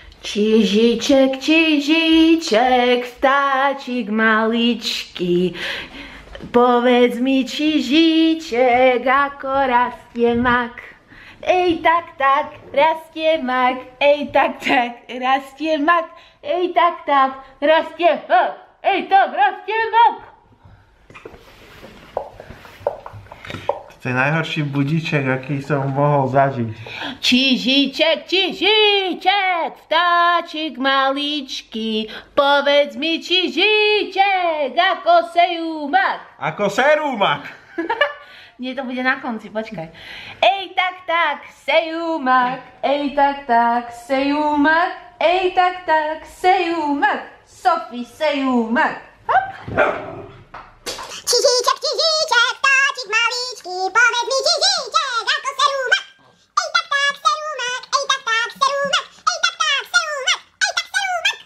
Čižiček, čižiček, vtáčik maličký. Povedz mi, čižiček, ako rastie mak. Ej, tak, tak, rastie mak. Ej, tak, tak, rastie mak. Ej, tak, tak, rastie mak. Ej, tak, rastie mak. To je najhorší budíček, aký som mohol zažiť. Čižiček, čižiček, vtáčik maličký, povedz mi, čižiček, ako sejú mak. Ako serúmak. Nie, to bude na konci, počkaj. Ej, tak, tak, sejú mak. Ej, tak, tak, sejú mak. Ej, tak, tak, sejú mak. Sofie, sejú mak. Hop. Čižiček, čižiček, vtáčik maličký, povedz mi, čižiček, ako serú mak. Ej, tak, tak, serú mak. Ej, tak, tak, serú mak. Ej, tak, tak, serú mak. Ej, tak, serú mak.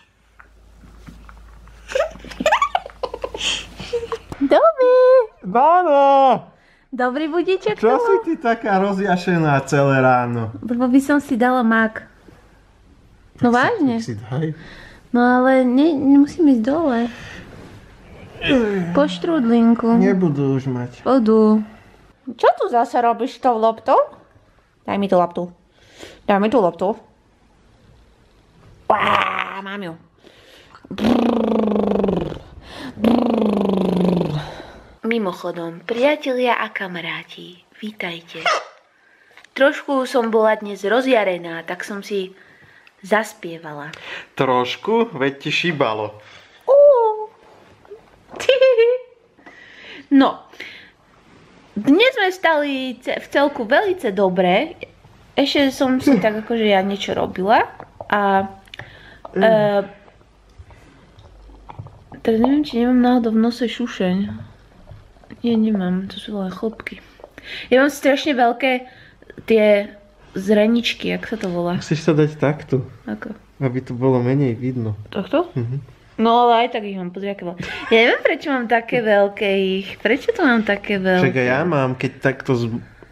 Dobrý. Báno! Dobrý budíček Čo to si bol? ty taká rozjašená celé ráno? Lebo by som si dala mak. No vážne. Si daj. No ale nemusím ísť dole. Po štrúdlinku. Nebudú už mať. Budú. Čo tu zase robíš s tou loptou? Daj mi tú loptu. Daj mi tú loptu. Mám ju. Mimochodom, priatelia a kamaráti, vítajte. Trošku som bola dnes rozjarená, tak som si zaspievala. Trošku, veď ti šíbalo. No, dnes sme stali v celku veľmi dobre. Ešte som si tak akože ja niečo robila a teraz neviem, či nemám náhodou v nose šušeň. Nie, nemám, to sú len chlopky. Ja mám strašne veľké tie zreničky, jak sa to volá? Musíš sa dať takto, Ako? aby to bolo menej vidno. Takto? No ale aj tak ich mám, pozri, aké veľké. Ja neviem, prečo mám také veľké ich. Prečo to mám také veľké? Však aj ja mám, keď takto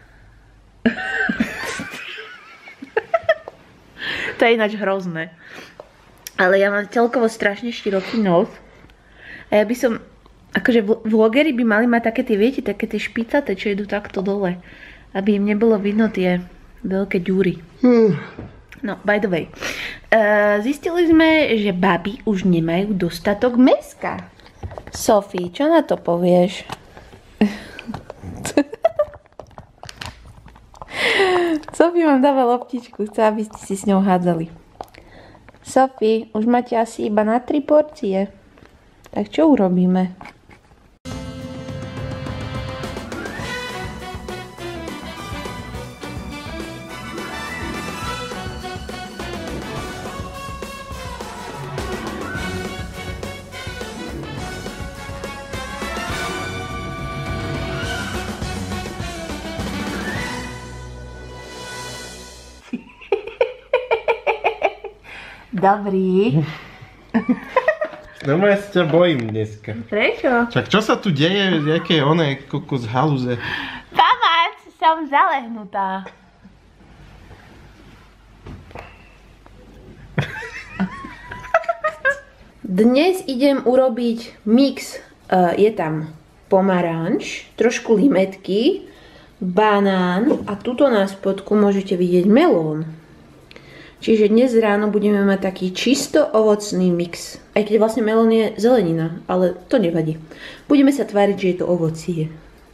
To je ináč hrozné. Ale ja mám celkovo strašne široký nos. A ja by som... Akože vlogery by mali mať také tie, viete, také tie špicaté, čo idú takto dole. Aby im nebolo vidno tie veľké ďúry. No, by the way. Zistili sme, že baby už nemajú dostatok mäska. Sofie, čo na to povieš? Sofie vám dáva loptičku, chce, aby ste si s ňou hádzali. Sofie, už máte asi iba na 3 porcie. Tak čo urobíme? Dobrý. Normálne sa ťa bojím dneska. Prečo? Čak čo sa tu deje, jaké oné kokos haluze? Pamác, som zalehnutá. Dnes idem urobiť mix. Je tam pomaranč, trošku limetky, banán a tuto na spodku môžete vidieť melón. Čiže dnes ráno budeme mať taký čisto ovocný mix. Aj keď vlastne melón je zelenina, ale to nevadí. Budeme sa tváriť, že je to ovocie.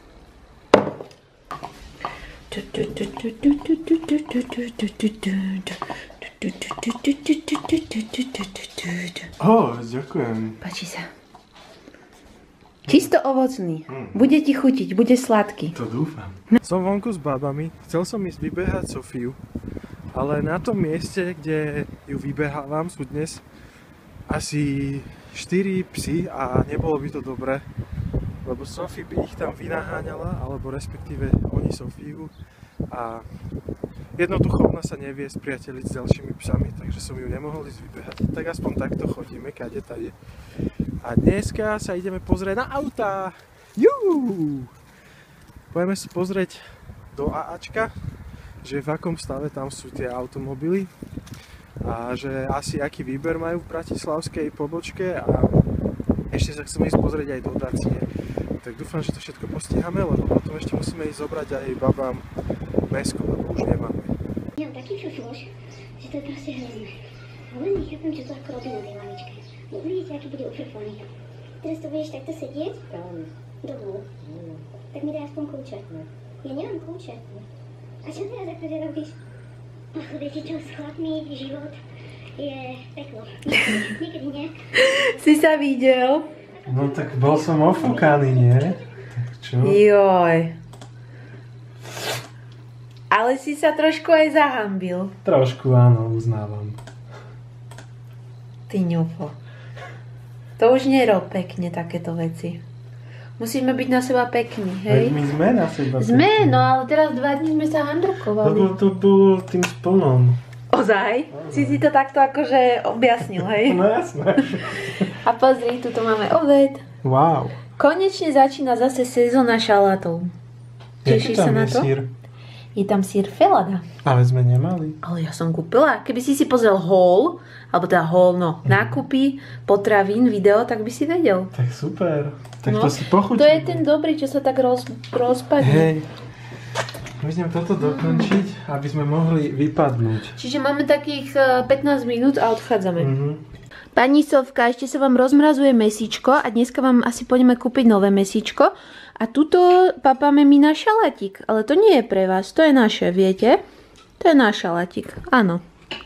Ďakujem. Páči sa. Čisto ovocný. Bude ti chutiť, bude sladký. To dúfam. Som vonku s babami, chcel som ísť vybehať Sofiu, ale na tom mieste, kde ju vybehávam, sú dnes asi 4 psy a nebolo by to dobré, lebo Sofie by ich tam vynaháňala, alebo respektíve oni Sofiu a jednoducho ona sa nevie spriateliť s ďalšími psami, takže som ju nemohol ísť vybehať. Tak aspoň takto chodíme, kade tade. A dneska sa ideme pozrieť na autá. Juuu! Poďme si pozrieť do AAčka, že v akom stave tam sú tie automobily. a že asi aký výber majú v bratislavskej pobočke a ešte sa chceme ísť pozrieť aj do Dacie. Tak dúfam, že to všetko postíhame, lebo potom ešte musíme ísť zobrať aj babám mäsko, lebo už nemáme. Mám taký šušuš, že to je proste hrozné. Ale nechápem, čo to ako robí na tej lavičke. No uvidíte, aký bude ufrflaný. Teraz to budeš takto sedieť? Áno. Dobu. Tak mi daj aspoň kľúče. Ja nemám kľúče. A čo teraz akože robíš? Ach, viete čo, s chlapmi život je peklo. Niekedy nie. Si sa videl? No tak bol som ofúkaný, nie? Tak čo? Joj. Ale si sa trošku aj zahambil. Trošku áno, uznávam. Ty ňufo. To už nerob pekne takéto veci. Musíme byť na seba pekní, hej? My sme na seba Sme, no ale teraz 2 dní sme sa handrukovali. Lebo to bolo tým splnom. Ozaj? Si to takto akože objasnil, hej? No jasné. A pozri, tuto máme obed. Wow. Konečne začína zase sezóna šalátov. Tešíš sa na to? Sír? Je tam sír Felada. Ale sme nemali. Ale ja som kúpila. Keby si pozrel haul, alebo teda haul, no, nákupy, potravín, video, tak by si vedel. Tak super. Tak No, to si pochutíme. To je ten dobrý, čo sa tak rozpadne. Hej. Musím toto dokončiť, aby sme mohli vypadnúť. Čiže máme takých 15 minút a odchádzame. Pani Sofka, ešte sa vám rozmrazuje mesíčko a dneska vám asi pôjdeme kúpiť nové mesíčko. A tuto papáme my na šalatík, ale to nie je pre vás, to je naše, viete? To je náš šalatík, áno.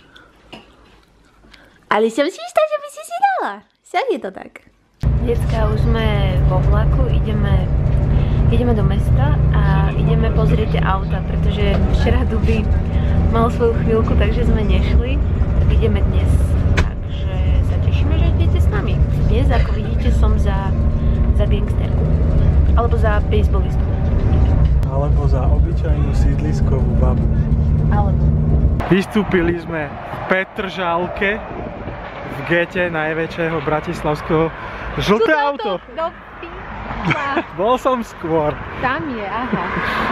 Ale som si istá, že by si si dala. Však je to tak. Decka, už sme vo vlaku, ideme do mesta a ideme pozrieť auta, pretože včera Duby mal svoju chvíľku, takže sme nešli, tak ideme dnes. Takže sa tešíme, že idete s nami. Dnes, ako vidíte, som za gangsterku. Alebo za bejsbolistku. Alebo za obyčajnú sídliskovú babu. Alebo. Vystúpili sme v Petržalke, v gete najväčšieho bratislavského. Žlté auto! No pípa. Bol som skôr. Tam je, aha.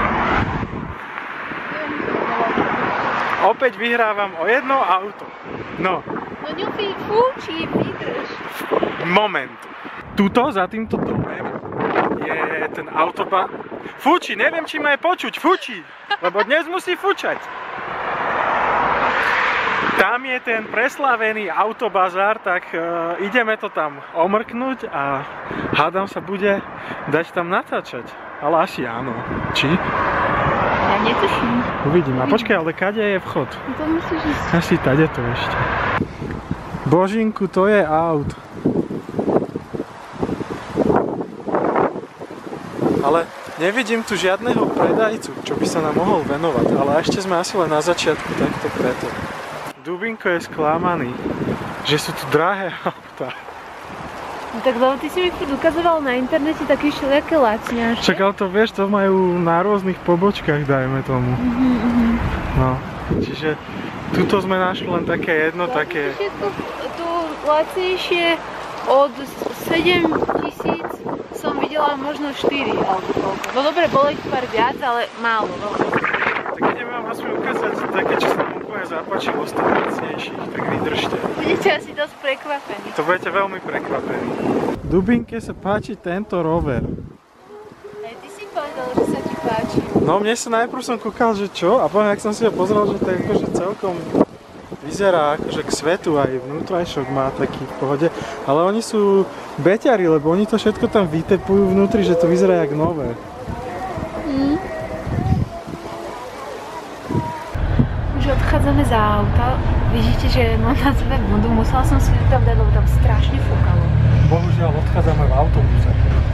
Opäť vyhrávam o jedno auto. No. No ňupí, fúči, vydrž. Moment. Tuto, za týmto domem, je ten autobahn. Fúči, neviem, či ma je počuť. Fúči, lebo dnes musí fúčať. Tam je ten preslavený autobazár, tak ideme to tam omrknúť a hádam sa bude dať tam natáčať. Ale asi áno. Či? Ja netuším. Uvidím. A počkaj, ale kade je vchod? To musíš ísť. Asi tade to ešte. Božinku, to je aut. Ale nevidím tu žiadneho predajcu, čo by sa nám mohol venovať, ale ešte sme asi len na začiatku, tak to preto. Dubinko je sklamaný, že sú tu drahé autá. No tak lebo ty si mi furt ukazoval na internete také všelijaké lacňaše. Čak, ale to vieš, to majú na rôznych pobočkách, dajme tomu. No, čiže tuto sme našli len také jedno, také... Všetko tu lacnejšie od 7 000 som videla možno 4 alebo koľko. No dobre, bolo ich pár viac, ale málo. Tak ideme vám aspoň ukázať také, čo sa nám úplne zapáčilo z tých lacnejších, tak vydržte. Budete asi dosť prekvapení. To budete veľmi prekvapení. Dubinke sa páči tento rover. Aj ty si povedal, že sa ti páči. No mne sa najprv som kúkal, že čo, a potom jak som si ho pozrel, že to je akože celkom vyzerá akože k svetu, aj vnútrajšok má taký v pohode, ale oni sú beťari, lebo oni to všetko tam vytepujú vnútri, že to vyzerá jak nové. Už odchádzame za auta. Vidíte, že mám na sebe vodu. Musela som si tam dať, lebo tam strašne fúkalo. Bohužiaľ odchádzame v autobuse.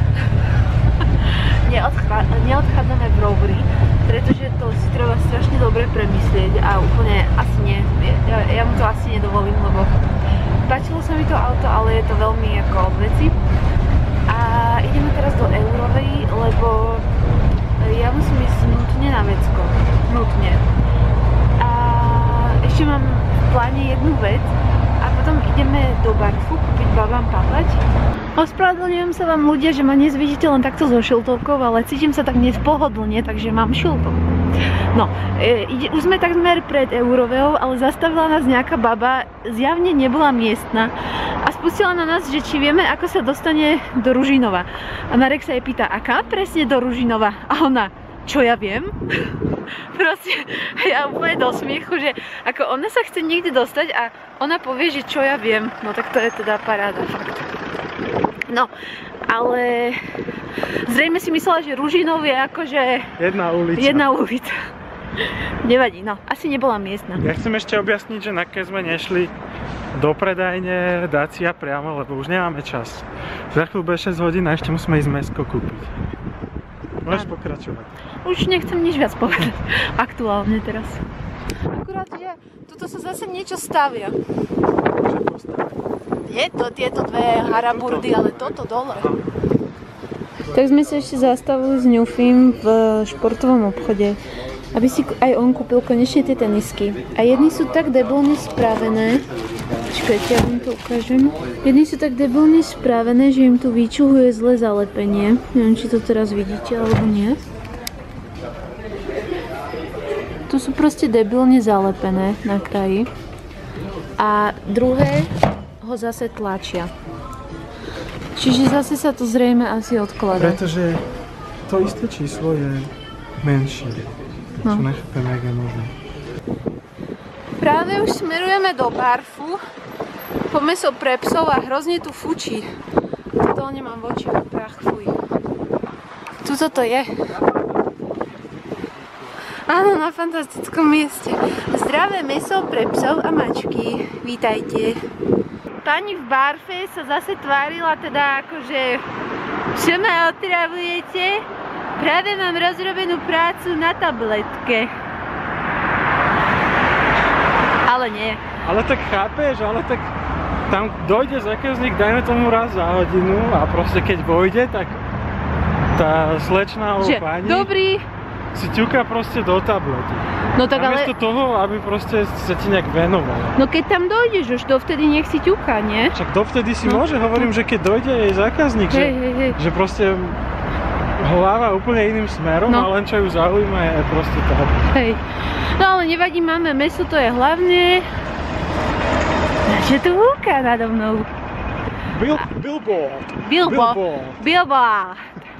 Neodchádzame v roveri, pretože to si treba strašne dobre premyslieť a úplne asi nie. Ja mu to asi nedovolím, lebo páčilo sa mi to auto, ale je to veľmi ako odveci. A ideme teraz do Eurovej, lebo ja musím ísť nutne na vecko. Nutne. A ešte mám v pláne jednu vec a potom ideme do Barfu kúpiť babám paplať. Ospravedlňujem sa vám ľudia, že ma dnes vidíte len takto so šiltovkou, ale cítim sa tak dnes pohodlne, takže mám šiltovku. No, už sme takmer pred Euroveou, ale zastavila nás nejaká baba, zjavne nebola miestna a spustila na nás, že či vieme, ako sa dostane do Ružinova. A Marek sa jej pýta, a kam presne do Ružinova? A ona, čo ja viem? Proste, ja úplne do smiechu, že ako ona sa chce niekde dostať a ona povie, že čo ja viem. No tak to je teda paráda, fakt. No, ale zrejme si myslela, že Ružinov je akože jedna ulica. Nevadí, no, asi nebola miestna. Ja chcem ešte objasniť, že na keď sme nešli do predajne Dacia priamo, lebo už nemáme čas. Za chvíľu bude 6 hodín a ešte musíme ísť mäsko kúpiť. Môžeš pokračovať. Už nechcem nič viac povedať. Aktuálne teraz. Akurát, že tuto sa zase niečo stavia. Je to tieto dve haraburdy, ale toto dole. Tak sme sa ešte zastavili s Ňufím v športovom obchode, aby si aj on kúpil konečne tie tenisky. A jedni sú tak debilne spravené. Počkajte, ja vám to ukážem. Jedni sú tak debilne spravené, že im tu vyčuhuje zlé zalepenie. Neviem, či to teraz vidíte, alebo nie. Tu sú proste debilne zalepené na kraji. A druhé ho zase tlačia. Čiže zase sa to zrejme asi odkladá. Pretože to isté číslo je menšie. No. Čo nechápem, jak je možné. Práve už smerujeme do Barfu po mäso pre psov a hrozne tu fučí. Totálne mám v očiach prach, fuj. Tuto to je. Áno, na fantastickom mieste. Zdravé mäso pre psov a mačky. Vítajte. Pani v Barfe sa zase tvárila teda akože čo ma otravujete? Práve mám rozrobenú prácu na tabletke. Ale nie. Ale tak chápeš, ale tak tam dojde zákazník, dajme tomu raz za hodinu a proste keď vojde, tak tá slečná alebo pani dobrý si ťuká proste do tablety. No tak ale... Namiesto toho, aby proste sa ti nejak venovala. No keď tam dojdeš, už dovtedy nech si ťuká, nie? Však dovtedy si môže, hovorím, že keď dojde jej zákazník, že proste hlava úplne iným smerom a len čo ju zaujíma je proste tablet. Hej. No ale nevadí, máme mäso, to je hlavne. Že tu húka nado mnou. Billboard.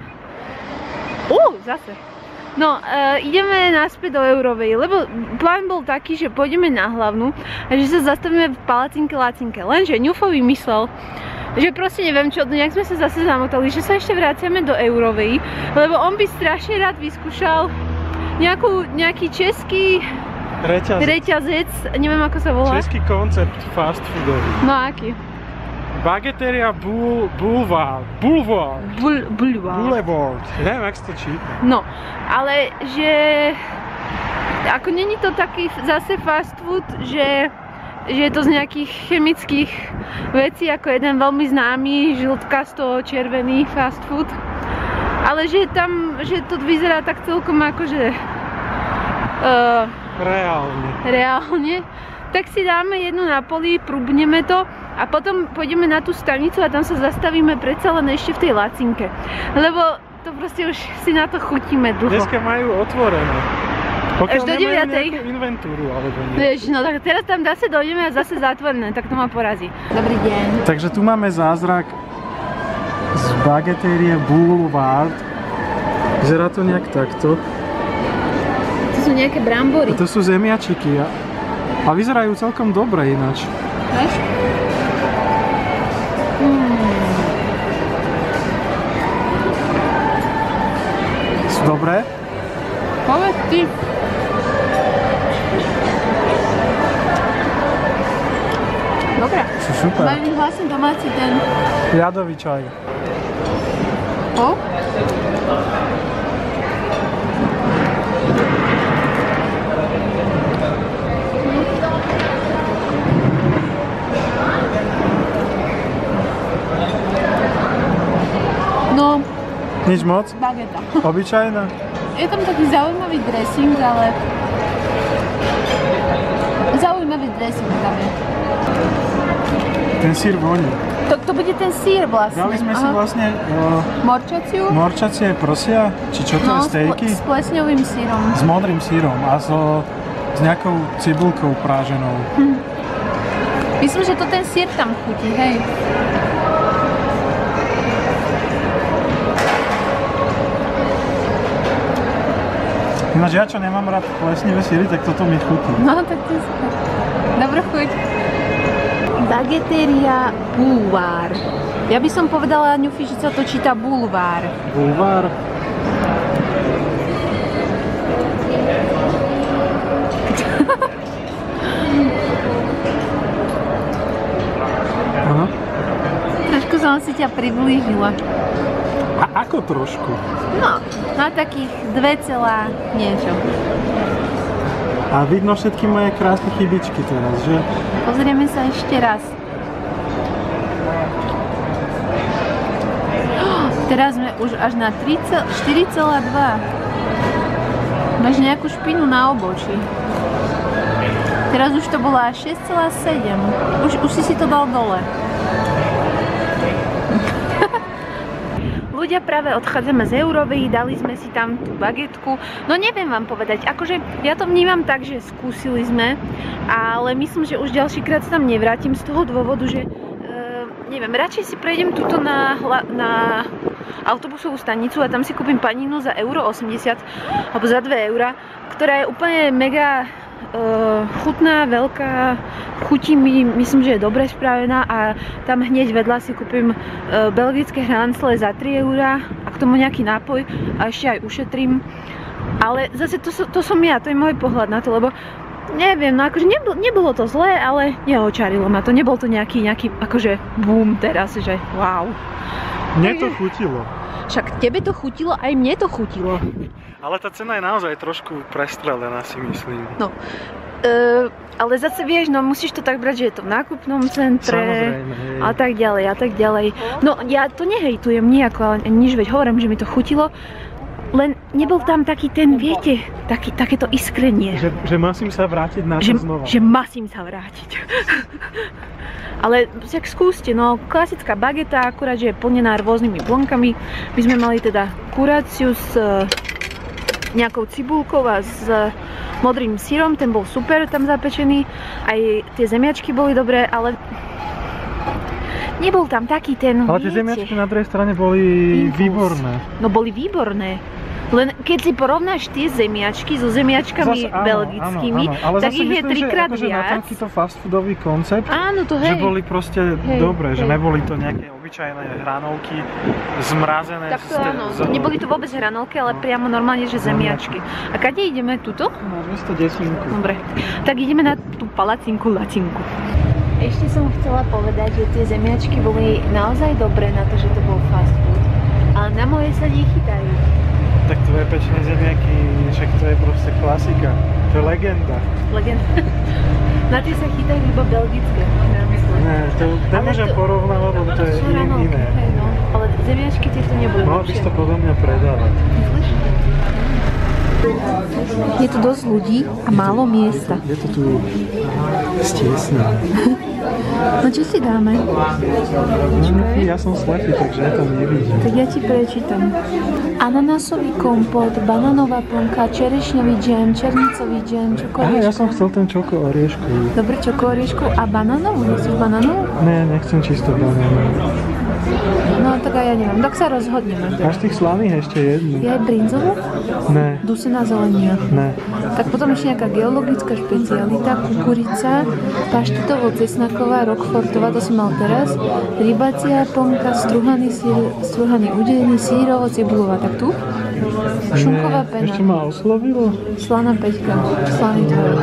Zase. No, ideme naspäť do Eurovej, lebo plán bol taký, že pôjdeme na hlavnú a že sa zastavíme v Palacinke Lacinke. Lenže Ňufo vymyslel, že proste neviem čo, nejak sme sa zase zamotali, že sa ešte vraciame do Eurovej, lebo on by strašne rád vyskúšal nejaký český reťazec, neviem ako sa volá. Český koncept fast foodový. No aký? Bageteria Boulevard. Neviem, jak sa to číta. No, ale že ako není to taký zase fast food, že je to z nejakých chemických vecí, ako jeden veľmi známy žltkasto-červený fast food. Ale že tam, že to vyzerá tak celkom akože reálne. Tak si dáme jednu na poli, prúbneme to a potom pôjdeme na tú stanicu a tam sa zastavíme predsa len ešte v tej Lacinke. Lebo to proste už si na to chutíme dlho. Dneska majú otvorené. Pokiaľ až do 9. nejakú inventúru alebo nie. Vieš, no tak teraz tam zase dojdeme a zase zatvorené, tak to ma porazí. Dobrý deň. Takže tu máme zázrak z bagetérie Boulevard. Vyzerá to nejak takto. To sú nejaké brambory. A to sú zemiačiky. A vyzerajú celkom dobre ináč. Víš? Sú dobré? Povedz ty. Dobre. Sú super. Majú vlastne domáci ten... Ľadový čaj. O? No. Nič moc? Bageta. Obyčajná? Je tam taký zaujímavý dressing, ale... Zaujímavý dressing tam je. Ten sír voní. To bude ten sír vlastne. Dali sme si vlastne morčaciu. morčacie prsia, či čo to je, stejky? S plesňovým sírom. S modrým sírom a s nejakou cibulkou práženou. Myslím, že to ten sír tam chutí, hej. Ináč ja, čo nemám rád plesnivé síry, tak toto mi chutí. No, tak to je super. Dobrú chuť. Bagetéria Bulvár. Ja by som povedala, Ňufi, že sa to číta Bulvár. Bulvár. Aha. Trošku som si ťa priblížila. A ako trošku? No, na takých 2, niečo. A vidno všetky moje krásne chybičky teraz, že? Pozrieme sa ešte raz. Teraz sme už až na 4,2. Máš nejakú špinu na obočí. Teraz už to bola 6,7. Už si to dal dole. Ľudia, práve odchádzame z Eurovej, dali sme si tam tú bagetku. No neviem vám povedať, akože ja to vnímam tak, že skúsili sme, ale myslím, že už ďalšíkrát sa tam nevrátim z toho dôvodu, že neviem, radšej si prejdem tuto na autobusovú stanicu a tam si kúpim paninu za €80 alebo za 2 €, ktorá je úplne mega chutná, veľká, chutí mi, myslím, že je dobre spravená a tam hneď vedľa si kúpim belgické hrancle za 3 € a k tomu nejaký nápoj a ešte aj ušetrím. Ale zase to som ja, to je môj pohľad na to, lebo neviem, no akože nebolo to zlé, ale neočarilo ma to, nebol to nejaký akože boom teraz, že wow. Mne to chutilo. Však tebe to chutilo, aj mne to chutilo. Ale tá cena je naozaj trošku prestrelená, si myslím. No, ale zase vieš, no musíš to tak brať, že je to v nákupnom centre. Samozrejme, hej. A tak ďalej, a tak ďalej. No, ja to nehejtujem nejako, ale nič, veď hovorím, že mi to chutilo. Len nebol tam taký ten, viete, takéto iskrenie. Že masím sa vrátiť na to znova. Že masím sa vrátiť. Ale však skúste, no klasická bageta, akurát, že je plnená rôznymi blonkami. My sme mali teda kuráciu s nejakou cibulkou a s modrým sírom, ten bol super tam zapečený. Aj tie zemiačky boli dobré, ale nebol tam taký ten, ale tie zemiačky na druhej strane boli výborné. No boli výborné. Len keď si porovnáš tie zemiačky so zemiačkami belgickými, tak ich je 3-krát viac. Na takýto fast foodový koncept, áno, to hej. Že boli proste dobré, že neboli to nejaké obyčajné hranolky zmrazené. Tak to áno, neboli to vôbec hranolky, ale priamo normálne, že zemiačky. A kade ideme? Tuto? Na 210. Dobre, tak ideme na tú palacinku, lacinku. Ešte som chcela povedať, že tie zemiačky boli naozaj dobré na to, že to bol fast food. Ale na moje sa nechytajú. Tak tvoje pečené zemiaky, však to je proste klasika. To je legenda. Legenda. Na tie sa chytajú iba belgické. Ne, to nemôžem porovnávať, lebo to je iné. Hej, no. Ale zemiačky tieto neboli. Mohol by si to podľa mňa predávať. Je tu dosť ľudí a málo miesta. Je to tu stiesne. No čo si dáme? Ja som slepý, takže ja tam nevidím. Tak ja ti prečítam. Ananásový kompot, banánová plnka, čerešňový džem, černicový džem, čokoorieškový. Ja som chcel ten čoko orieškový. Dobre, čoko orieškovú a banánovú? Nechceš banánovú? Ne, nechcem čisto banánovú. No tak aj ja neviem, tak sa rozhodneme. Máš tých slaných ešte jednu? Je aj brinzovú? Ne. Dusená zelenina? Ne. Tak potom ešte nejaká geologická špecialita, kukurica, paštetovo-cesnaková, roquefortová, to si mal teraz, rybacia plnka, struhaný udený, sírovo, cibulová, tak tu? Šunková pena. Ešte ma oslovilo? Slaná peťka, slaný tvar.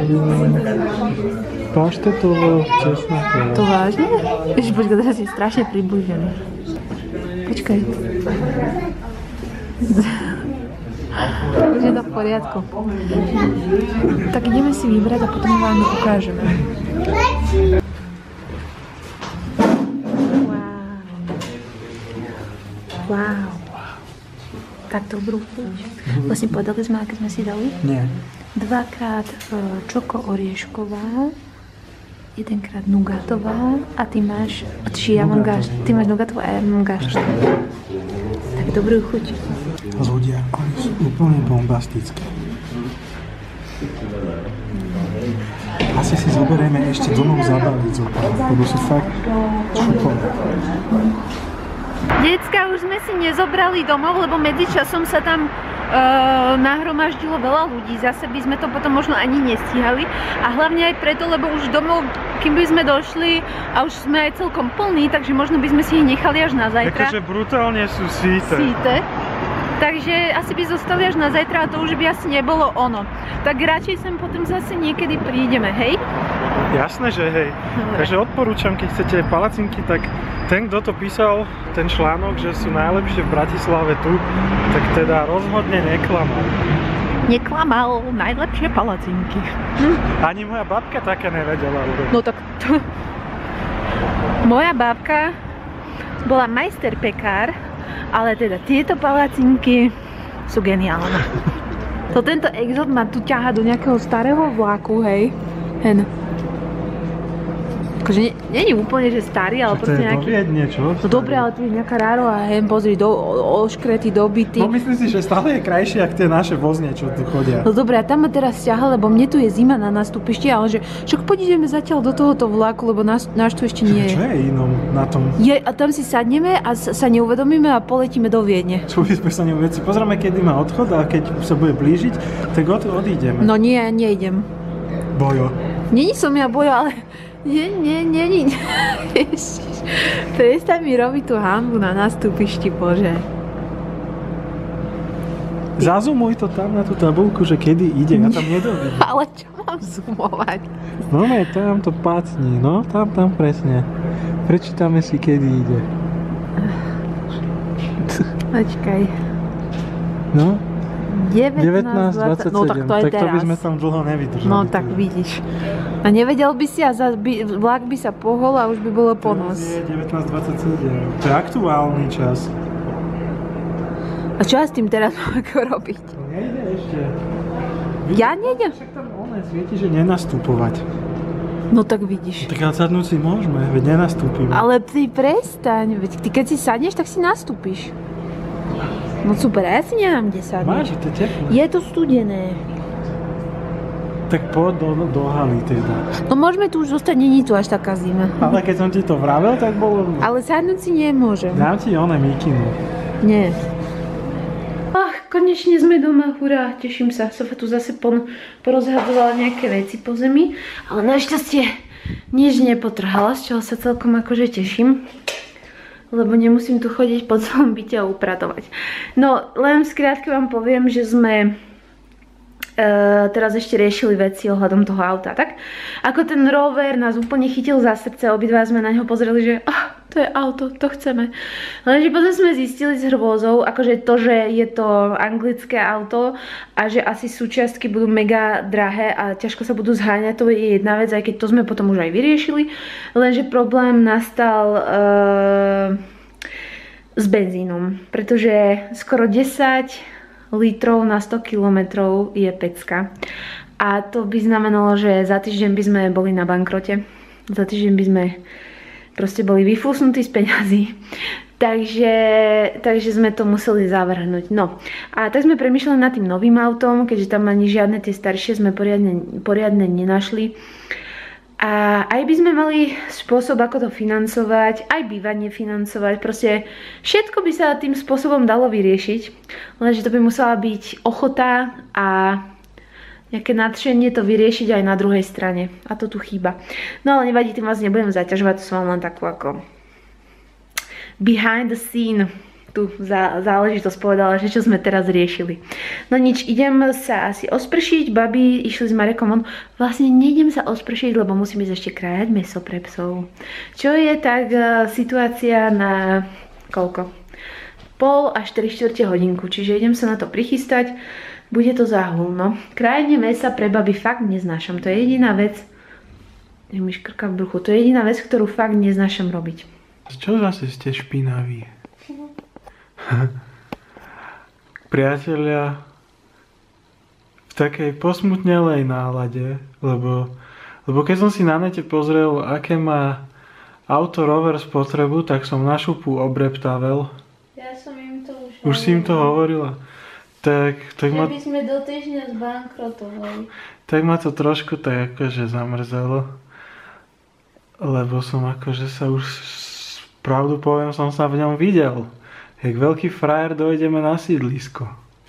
Paštetovo-cesnaková. To vážne? Ešte počkaj, teraz je strašne priblížený. Počkaj. Už je to v poriadku. Tak ideme si vybrať a potom vám ukážeme. Wow. Tak dobrú chuť. Vlastne podali sme, aké sme si dali? Nie. 2-krát čoko oriešková. jedenkrát nugatová a ty máš, či ja mám gáš, ty máš nugatovú a ja mám gáš. Tak dobrú chuť. Ľudia, oni sú úplne bombastické. Asi si zoberieme ešte domov zabaliť zopár, lebo sú fakt šupové. Decka, už sme si nezobrali domov, lebo medzičasom sa tam nahromaždilo veľa ľudí. Zase by sme to potom možno ani nestíhali. A hlavne aj preto, lebo už domov, kým by sme došli a už sme aj celkom plní, takže možno by sme si ich nechali až na zajtra. Takže brutálne sú síte. Takže asi by zostali až na zajtra a to už by asi nebolo ono. Tak radšej sem potom zase niekedy prídeme, hej? Jasné, že hej. Dobre. Takže odporúčam, keď chcete palacinky, tak ten, kto to písal, ten článok, že sú najlepšie v Bratislave tu, tak teda rozhodne neklamal. Neklamal, najlepšie palacinky. Ani moja babka také nevedela urobiť. No tak to... Moja babka bola majster pekár, ale teda tieto palacinky sú geniálne. To tento exot ma tu ťaha do nejakého starého vlaku, hej. Hen. Akože nie je úplne, že starý, ale proste nejaký... To je do Viedne, čo? No dobre, ale tu je nejaká ráro a hen, pozri, oškretý, dobitý. No myslím si, že stále je krajšie, ako tie naše vozne, čo tu chodia. No dobre, a tam ma teraz ťaha, lebo mne tu je zima na nástupišti, ale že však poďme zatiaľ do tohoto vlaku, lebo náš tu ešte nie je. Čo je inom na tom? A tam si sadneme a sa neuvedomíme a poletíme do Viedne. Čo by sme sa neuvedeli? Pozrieme, kedy má odchod a keď sa bude blížiť, tak odídeme. No nie, nejdem. Bojo. Není som ja Bojo, ale... Nie. Ježiš. Prestaň mi robiť tú hanbu na nástupišti, Bože. Zazumuj to tam na tú tabuľku, že kedy ide, ja tam nedovidím. Ale čo mám zoomovať? No tam to pácni, no tam presne. Prečítame si, kedy ide. Počkaj. No? 19:27, no tak to je tak to by teraz. sme tam dlho nevydržali. No tak vidíš. A nevedel by si a vlak by sa pohol a už by bolo ponos. Teraz je 19:27, to je aktuálny čas. A čo ja s tým teraz mám ako robiť? To nejde ešte. Ja nejdem? Však tam svieti, že nenastupovať. No tak vidíš. Tak ale sadnúť si môžeme, veď nenastúpime. Ale ty prestaň, veď ty keď si sadneš, tak si nastúpiš. No super, ja si nemám kde sadnúť. Máš, to je teplé. Je to studené. Tak poď do haly teda. No môžeme tu už zostať, není tu až taká zima. Ale keď som ti to vravel, tak bolo... Ale sadnúť si nemôžem. Dám ti mikinu. Nie. Konečne sme doma, hurá, teším sa. Sofa tu zase porozhadovala nejaké veci po zemi, ale našťastie nič nepotrhala, z čoho sa celkom akože teším. Lebo nemusím tu chodiť po celom byte a upratovať. No, len v skrátke vám poviem, že sme teraz ešte riešili veci ohľadom toho auta. Tak, ako ten rover nás úplne chytil za srdce, obidva sme na neho pozreli, že to je auto, to chceme. Lenže potom sme zistili s hrôzou, akože to, že je to anglické auto a že asi súčiastky budú mega drahé a ťažko sa budú zháňať, to je jedna vec, aj keď to sme potom už aj vyriešili. Lenže problém nastal s benzínom, pretože skoro 10 litrov na 100 km je pecka. A to by znamenalo, že za týždeň by sme boli na bankrote. Za týždeň by sme proste boli vyfúsnutí z peňazí. Takže sme to museli zavrhnúť. No a tak sme premýšľali nad tým novým autom, keďže tam ani žiadne tie staršie sme poriadne nenašli. A aj by sme mali spôsob, ako to financovať, aj bývanie financovať, proste všetko by sa tým spôsobom dalo vyriešiť, lenže to by musela byť ochota a nejaké nadšenie to vyriešiť aj na druhej strane. A to tu chýba. No ale nevadí, tým vás nebudem zaťažovať, to som len takú ako behind the scene tu záležitosť povedala, že čo sme teraz riešili. No nič, idem sa asi ospršiť, babi išli s Marekom von. Vlastne nejdem sa ospršiť, lebo musím ísť ešte krájať mäso pre psov. Čo je tak situácia na koľko? Pol až 3/4 hodinku, čiže idem sa na to prichystať. Bude to záhul, no. Krájanie mäsa pre babi fakt neznášam, to je jediná vec. Nech mi škrká v bruchu, to je jediná vec, ktorú fakt neznášam robiť. Čo zase ste špinaví? Priatelia, v takej posmutnelej nálade, lebo Lebo keď som si na nete pozrel, aké má auto rover spotrebu, tak som na šupu obreptavel. Ja som im to už Už si im to hovorila. Tak ma, by sme do týždňa zbankrotovali. tak ma to trošku tak akože zamrzelo. Lebo som akože sa už, pravdu poviem, som sa v ňom videl. Jak veľký frajer dojdeme na sídlisko.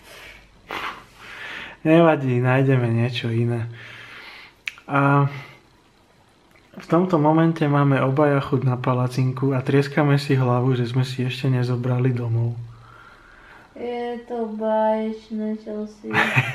Nevadí, nájdeme niečo iné. A v tomto momente máme obaja chuť na palacinku a trieskame si hlavu, že sme si ešte nezobrali domov. Je to báječné, Chelsea.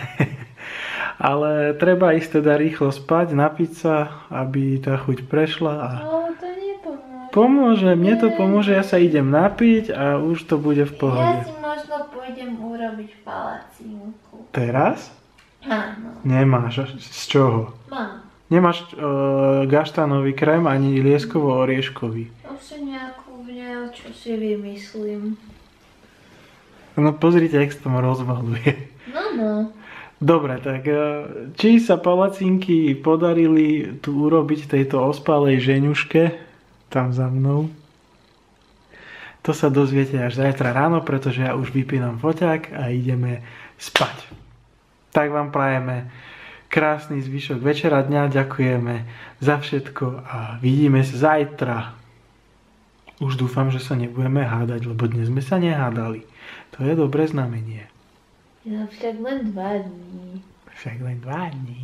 Ale treba ísť teda rýchlo spať, napiť sa, aby tá chuť prešla a Ale to nepomôže. pomôže, mne to pomôže, ja sa idem napiť a už to bude v pohode. Ja si možno pôjdem urobiť palacinku. Teraz? Áno, Nemáš. Z čoho? mám. Nemáš gaštánový krém ani lieskovo-orieškový. Už nejakú čo si vymyslím. No pozrite, jak sa tam rozvaluje. No. Dobre, tak či sa palacinky podarili tu urobiť tejto ospalej ženuške, tam za mnou, to sa dozviete až zajtra ráno, pretože ja už vypínam foťák a ideme spať. Tak vám prajeme krásny zvyšok večera dňa, ďakujeme za všetko a vidíme sa zajtra. Už dúfam, že sa nebudeme hádať, lebo dnes sme sa nehádali. To je dobré znamenie. Ja však len 2 dní. Však len 2 dní.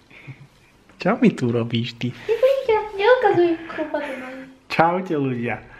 Čo mi tu robíš ty? Neukazuj kúpať. Čaute ľudia.